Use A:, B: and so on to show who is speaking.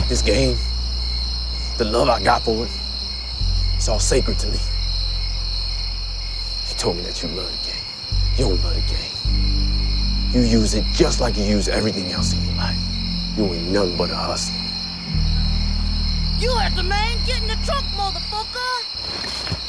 A: This game, the love I got for it, it's all sacred to me. You told me that you love the game. You don't love the game. You use it just like you use everything else in your life. You ain't nothing but a hustler.
B: You heard the man. Get in the trunk, motherfucker.